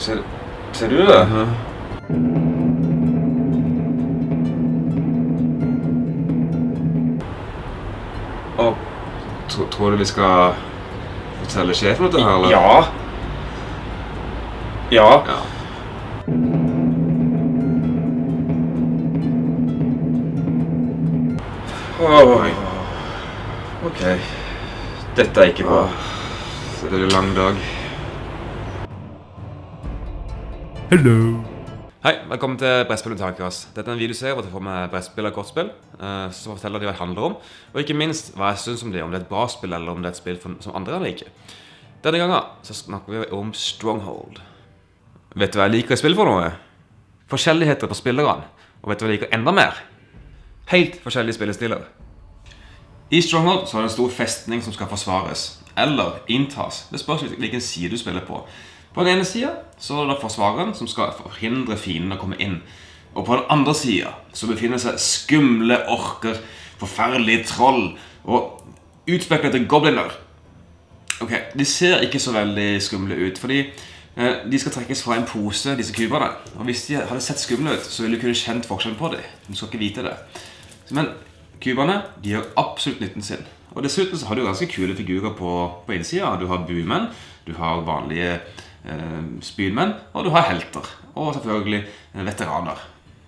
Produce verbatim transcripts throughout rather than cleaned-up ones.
Ser, ser du det? Uh-huh. Og tro, tror du vi skal fortelle sjefen dette her, eller? Ja. Ja. Ja. Åh. Ok. Dette er ikke bra. Det blir en lang dag. Hello. Hei, velkommen til Brettspill Utakers. Dette er en videoserie hvor jeg får med brettspill og kortspill, eh, som forteller de hva det handler om, og ikke minst hva jeg synes om det, om det er et bra spill eller om det er et spill for, som andre eller ikke. Denne gangen så snakker vi om Stronghold. Vet du hva jeg liker i spill for noe? Forskjelligheter på spillerne, og vet du hva jeg liker enda mer? Helt forskjellige spillestiler. I Stronghold så er det en stor festning som skal forsvares, eller inntas. Det spørs hvilken side du spiller på. På den ene siden så er det forsvareren som skal forhindre fienden å komme inn. Og på den andre siden så befinner seg skumle orker, forferdelige troll og utspeklete gobliner. Ok, de ser ikke så veldig skumle ut, fordi eh, de skal trekkes fra en pose, disse kuberne. Og hvis de hadde sett skumle ut, så ville du kunne kjent forskjellen på dem. Du skal ikke vite det. Men kuberne, de gjør absolutt nytten sin. Og dessuten så har du ganske kule figurer på, på innsiden. Du har buemenn, du har vanlige eh, spydmenn, og du har helter. Og selvfølgelig eh, veteraner.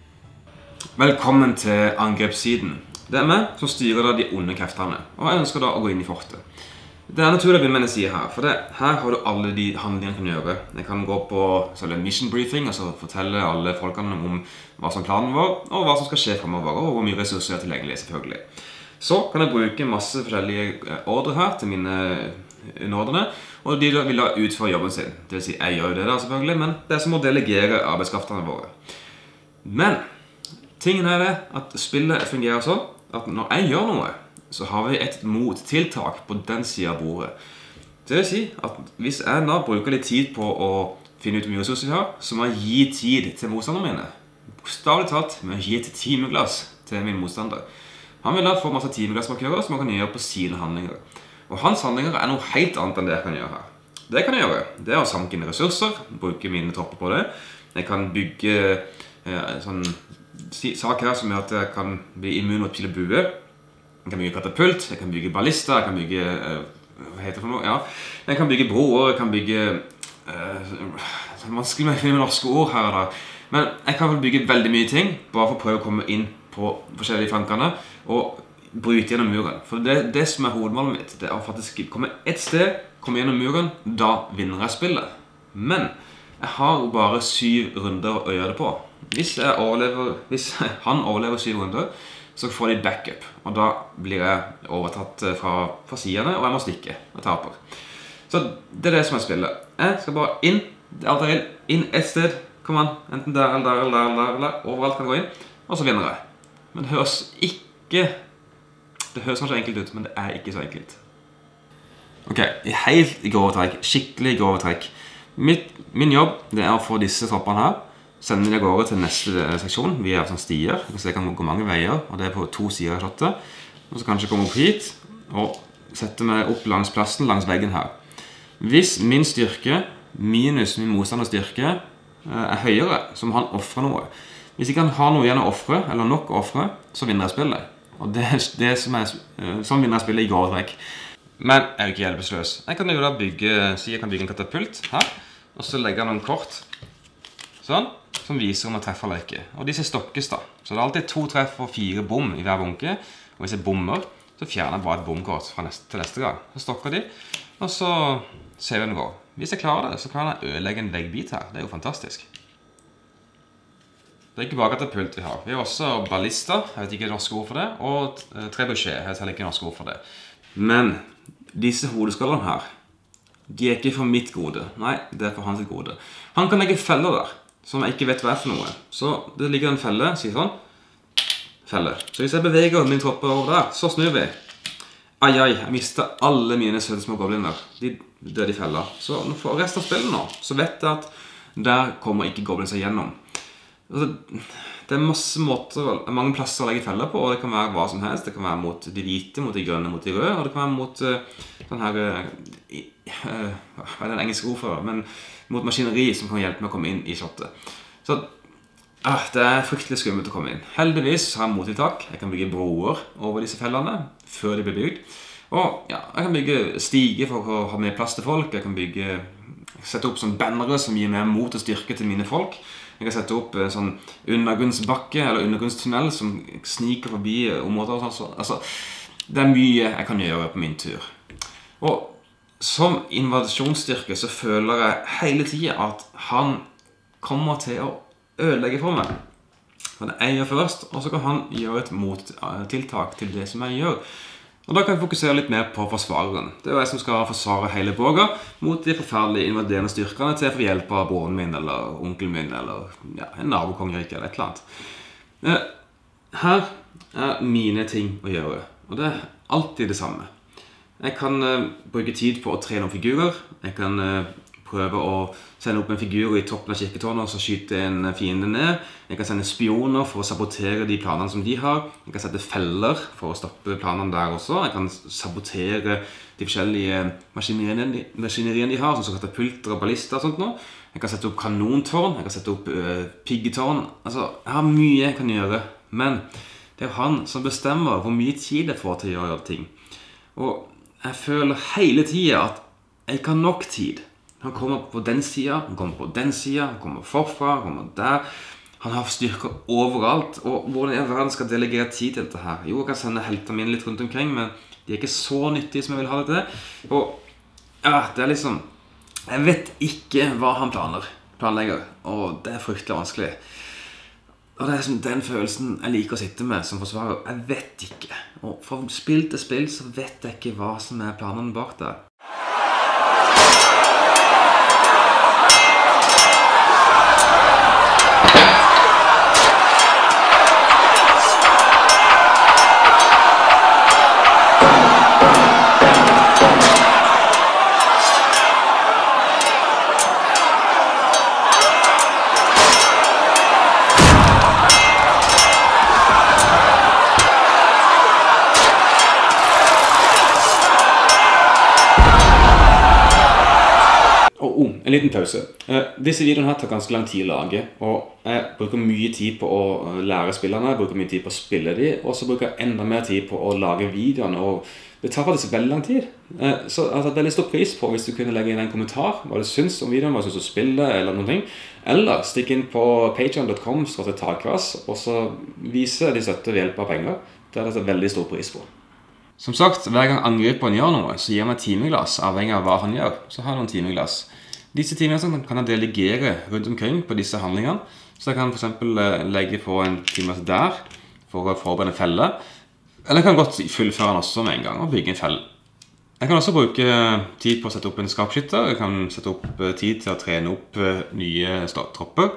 Velkommen til angrepssiden. Det er meg som styrer da de onde kreftene, og jeg ønsker da å gå inn i fortet. Det er naturlig å begynne med en side her, for det, her har du alle de handlingene kan gjøre. Jeg kan gå på sånn mission briefing, altså fortelle alle folkene om hva som planen var, og hva som skal skje fremover, og hvor mye ressurser er tilgjengelig, selvfølgelig. Så kan jeg bruke masse forskjellige ordre her til mine underordnede, og de vil da utføre jobben sin. Det vil si, jeg gjør jo det da selvfølgelig, men det er som å delegere arbeidskraftene våre. Men, tingen er det at spillet fungerer sånn, at når jeg gjør noe, så har vi et mottiltak på den siden av bordet. Det vil si at hvis jeg da bruker litt tid på å finne ut hvor mye ressurser vi har, så må jeg gi tid til motstanderne mine. Bokstavelig talt med å gi et timeglass til min motstander. Han vil da få masse timeglassmarkører som han kan gjøre på sine handlinger. Og hans handlinger er noe helt annet enn det jeg kan gjøre her. Det jeg kan gjøre, det er å sanke inn ressurser, bruke mine tropper på det. Jeg kan bygge eh, sånn sak her som gjør at jeg kan bli immun mot pil og bue. Jeg kan bygge katapult, jeg kan bygge ballista, jeg kan bygge, uh, hva heter det for noe? Ja. Jeg kan bygge broer, jeg kan bygge, uh, det er vanskelig med å finne norske ord her da. Men jeg kan vel bygge veldig mye ting, bare for å prøve å komme inn på forskjellige flankene, og bryte gjennom muren. For det, det som er hovedmålet mitt, det er å faktisk komme et sted, komme gjennom muren, da vinner jeg spillet. Men jeg har bare syv runder å gjøre det på. Hvis, jeg overlever, hvis han overlever syv runder, så får de backup, og da blir jeg overtatt fra, fra sidene, og jeg må stikke og taper. Så det er det som jeg spiller. Jeg skal bare inn, alt er inn, inn et sted, kom an, enten der eller der eller der, eller der, eller der, overalt kan gå inn, og så vinner jeg. Men det høres ikke, det høres kanskje enkelt ut, men det er ikke så enkelt. Ok, helt i grove trekk, skikkelig grove trekk. Mitt, min jobb, det er å få disse troppene her, sender de av gårde til neste seksjon via sånn stier, så det kan gå mange veier, og det er på to sider av slottet. Og så kanskje komme opp hit, og sette meg opp langs plassen, langs veggen her. Hvis min styrke, minus min motstanders styrke, er høyere, så må han offre noe. Hvis ikke han har noe igjen å offre, eller nok å offre, så vinner jeg spillet. Og det er det som er, sånn vinner jeg spillet i grove trekk. Men jeg er jo ikke hjelpeløs. Jeg kan jo da bygge, si jeg kan bygge en katapult her, og så legger jeg noen kort, sånn, som viser om jeg treffer eller ikke. Og disse stokkes da. Så det er alltid to treff og fire bom i hver bunke. Og hvis jeg bommer, så fjerner jeg bare et bomkort fra neste, til neste gang. Så stokker de, og så ser vi den går. Hvis jeg klarer det, så kan jeg ødelegge en veggbit her. Det er jo fantastisk. Det er ikke bare katapult vi har. Vi har også ballista, jeg vet ikke norske ord for det, og trebuchet, jeg vet heller ikke norske ord for det. Men disse hodeskallene her, de er ikke for mitt gode. Nei, det er for hans gode. Han kan legge feller der, som jeg ikke vet hva er for noe. Så det ligger en felle, sier sånn. Felle. Så hvis jeg beveger min tropper over der, så snur vi. Ai, ai, jeg mistet alle mine søde små gobliner. De døde i fella. Så for resten av spillet nå, så vet jeg at der kommer ikke goblin seg gjennom. Altså, det er masse måter, mange plasser å legge feller på, og det kan være hva som helst. Det kan være mot de hvite, mot de grønne, mot de røde, og det kan være mot uh, den her, uh, hva er det en engelsk ord for, men mot maskineri som kan hjelpe meg å komme inn i slottet. Så uh, det er fryktelig skummelt å komme inn. Heldigvis har jeg mottiltak. Jeg kan bygge broer over disse fellene før de blir bygd. Og ja, jeg kan bygge stiger for å ha mer plass til folk. Jeg kan bygge, sette opp sånne bannere som gir mer mot og styrke til mine folk. Jeg kan sette opp sånn undergrunnsbakke eller undergrunnstunnel som sniker forbi områder. Altså, det er mye jeg kan gjøre på min tur. Og som invasjonsstyrke så føler jeg hele tiden at han kommer til å ødelegge for meg. For det jeg gjør først, og så kan han gjøre et mottiltak til det som jeg gjør. Og da kan jeg fokusere litt mer på forsvareren. Det er jo jeg som skal forsvare hele Borga mot de forferdelige invaderende styrkene til å få hjelp av broren min, eller onkelen min, eller ja, en nabokongerike, eller et eller annet. Her er mine ting å gjøre, og det er alltid det samme. Jeg kan uh, bruke tid på å trene opp figurer. Jeg kan uh, prøve å sende opp en figur i toppen av kirketårnet og så skyte en fiende ned. Jeg kan sende spioner for å sabotere de planene som de har. Jeg kan sette feller for å stoppe planene der også. Jeg kan sabotere de forskjellige maskineriene de, maskineriene de har, som katapulter og ballister og sånt nå. Jeg kan sette opp kanontårn, jeg kan sette opp uh, piggetårn. Altså, jeg har mye jeg kan gjøre, men det er han som bestemmer hvor mye tid jeg får til å gjøre ting. Og jeg føler hele tiden at jeg ikke har nok tid. Han kommer på den siden, han kommer på den siden, han kommer forfra, han kommer der. Han har styrker overalt, og hvordan i verden skal delegere tid til dette her? Jo, jeg kan sende heltene mine litt rundt omkring, men de er ikke så nyttige som jeg vil ha det til. Og ja, det er liksom, jeg vet ikke hva han planer, planlegger, og det er fryktelig vanskelig. Og det er som den følelsen jeg liker å sitte med som forsvarer. Jeg vet ikke. Og fra spill til spill så vet jeg ikke hva som er planene bak der. En liten pause. Disse videoene her tar ganske lang tid å lage, og jeg bruker mye tid på å lære spillerne, jeg bruker mye tid på å spille de, og så bruker jeg enda mer tid på å lage videoene, og det tar faktisk veldig lang tid. Så jeg har veldig stor pris på hvis du kunne legge inn en kommentar, hva du syns om videoen, hva du syns om spillet, eller noen ting. Eller stikk inn på patreon punktum com slash takras, og så vise de støtte ved hjelp av penger. Det er det veldig stor pris på. Som sagt, hver gang angriperen gjør noe, så gir jeg meg timeglass, avhengig av hva han gjør. Så har jeg noen timeglass. Disse timeglassene kan jeg delegere rundt omkring på disse handlingene. Så jeg kan for eksempel legge på en timeglass der for å forberede en felle. Eller jeg kan godt fullføre den også med en gang og bygge en felle. Jeg kan også bruke tid på å sette opp en skapskytter. Jeg kan sette opp tid til å trene opp nye tropper.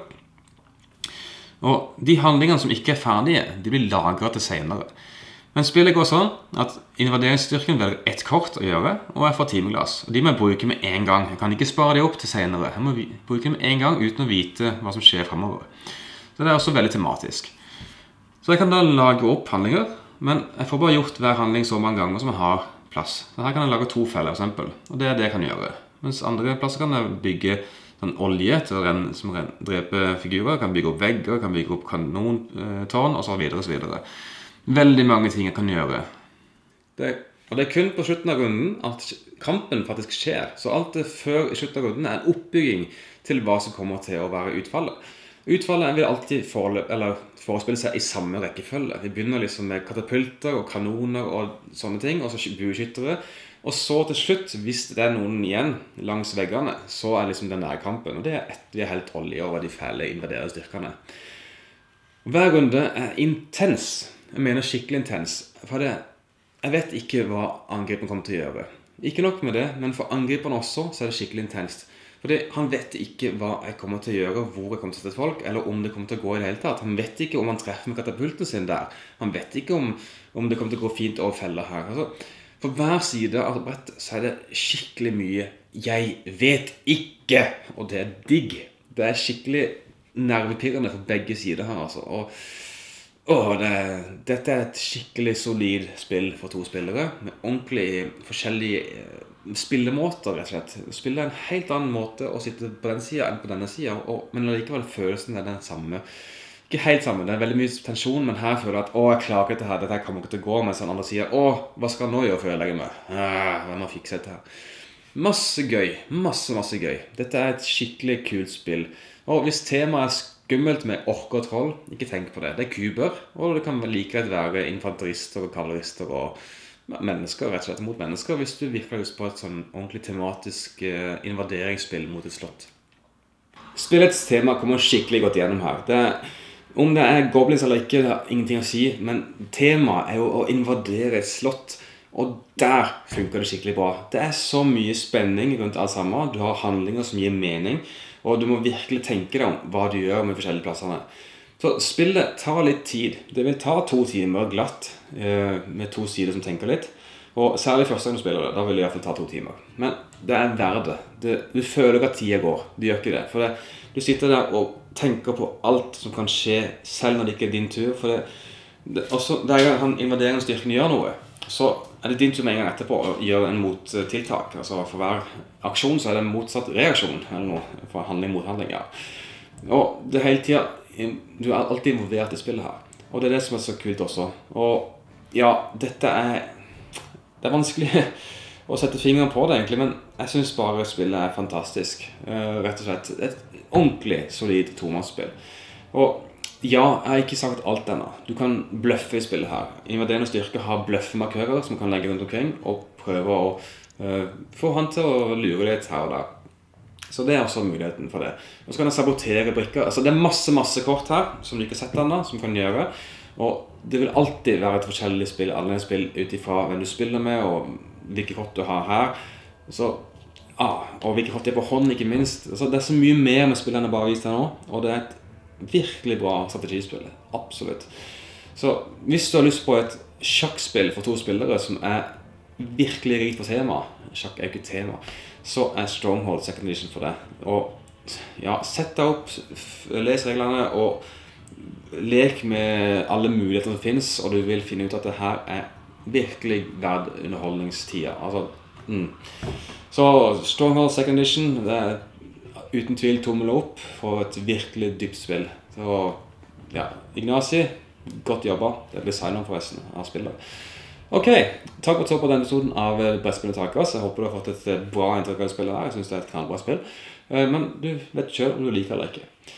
Og de handlingene som ikke er ferdige, de blir lagret til senere. Men spillet går sånn at invaderingsstyrken velger ett kort å gjøre, og jeg får timeglass. Og de må jeg bruke med en gang. Jeg kan ikke spare de opp til senere. Jeg må bruke dem med en gang uten å vite hva som skjer fremover. Så det er også veldig tematisk. Så jeg kan da lage opp handlinger, men jeg får bare gjort hver handling så mange ganger som jeg har plass. Så her kan jeg lage to feller for eksempel, og det er det jeg kan gjøre. Mens andre plasser kan jeg bygge sånn olje til å renne, som drepe figurer. Jeg kan bygge opp vegger, jeg kan bygge opp kanontårn, og så videre og så videre. Veldig mange ting jeg kan gjøre. Det, og det er kun på slutten av runden at kampen faktisk skjer. Så alt det før i slutten av runden er en oppbygging til hva som kommer til å være utfallet. Utfallet vil alltid foreløp, eller forespille seg i samme rekkefølge. Vi begynner liksom med katapulter og kanoner og sånne ting, og så bueskyttere. Og så til slutt, hvis det er noen igjen langs veggene, så er liksom den nærkampen. Og det er etter vi er helt olje over de fæle invaderende styrkene. Hver runde er intens. Jeg mener skikkelig intens, for det, jeg vet ikke hva angriperen kommer til å gjøre. Ikke nok med det, men for angriperen også så er det skikkelig intenst. Fordi han vet ikke hva jeg kommer til å gjøre, hvor jeg kommer til å sette folk, eller om det kommer til å gå i det hele tatt. Han vet ikke om han treffer med katapulten sin der. Han vet ikke om, om det kommer til å gå fint over feller her. Altså, på hver side av brettet så er det skikkelig mye «jeg vet ikke», og det er digg. Det er skikkelig nervepirrende for begge sider her, altså. Og Åh, det, dette er et skikkelig solid spill for to spillere, med ordentlig forskjellige spillemåter, rett og slett. Spille en helt annen måte å sitte på den siden enn på denne siden, og, men likevel følelsen er den samme. Ikke helt samme, det er veldig mye tensjon, men her føler jeg at, å, jeg klarer ikke dette her, dette kommer ikke til å gå, mens den andre sier, å, hva skal jeg nå gjøre før jeg legger meg? Ah, jeg må fikse dette her. Masse gøy, masse, masse gøy. Dette er et skikkelig kult spill. Og hvis temaet er skummelt med orker og troll, ikke tenk på det. Det er kuber, og det kan like rett være infanterister og kavalerister og mennesker, rett og slett mot mennesker, hvis du virkelig har lyst på et sånn ordentlig tematisk eh, invaderingsspill mot et slott. Spillets tema kommer skikkelig godt gjennom her. Det er, om det er goblins eller ikke, det har ingenting å si, men temaet er jo å invadere et slott. Og der funker det skikkelig bra. Det er så mye spenning rundt alt sammen. Du har handlinger som gir mening, og du må virkelig tenke deg om hva du gjør med forskjellige plasserne. Så spillet tar litt tid. Det vil ta to timer glatt, med to sider som tenker litt. Og særlig første gang du spiller det, da vil det i hvert fall ta to timer. Men det er verdt det. Du føler ikke at tiden går. Du gjør ikke det. For det, du sitter der og tenker på alt som kan skje, selv når det ikke er din tur. For det, det, også, hver gang han invaderende styrken gjør noe, så er det din tur med en gang etterpå å gjøre en mottiltak. Altså for hver aksjon så er det en motsatt reaksjon, eller noe, for handling mot handling, ja. Og det hele tiden, du er alltid involvert i spillet her. Og det er det som er så kult også. Og ja, dette er, det er vanskelig å sette fingeren på det egentlig, men jeg synes bare spillet er fantastisk. Uh, rett og slett, et ordentlig solid tomannsspill. Og ja, jeg har ikke sagt alt ennå. Du kan bløffe i spillet her. Invaderende styrke har bløffemarkører som kan legge rundt omkring og prøve å uh, få han til å lure litt her og der. Så det er også muligheten for det. Og så kan jeg sabotere brikker. Altså det er masse, masse kort her som du ikke har sett ennå, som kan gjøre. Og det vil alltid være et forskjellig spill, alle spill utifra hvem du spiller med og hvilke kort du har her. Så, ah, og hvilke kort de er på hånd, ikke minst. Altså, det er så mye mer med spillet enn jeg bare vist her nå, og det er et virkelig bra strategispill, absolutt. Så hvis du har lyst på et sjakkspill for to spillere som er virkelig rikt på tema, sjakk er ikke tema, så er Stronghold second edition for det. Og ja, sett deg opp, les reglene og lek med alle muligheter som finnes, og du vil finne ut at det her er virkelig verdt underholdningstida. Altså, mm. Så Stronghold second edition, det er uten tvil tommel opp for et virkelig dypt spill. Så ja, Ignacy, godt jobba. Det er designeren forresten av spillet. Ok, takk for på denne episoden av Brettspillet Takras. Jeg håper du har fått et bra inntrykk av spillet her. Jeg synes det er et knallbra spill. Men du vet selv om du liker eller ikke.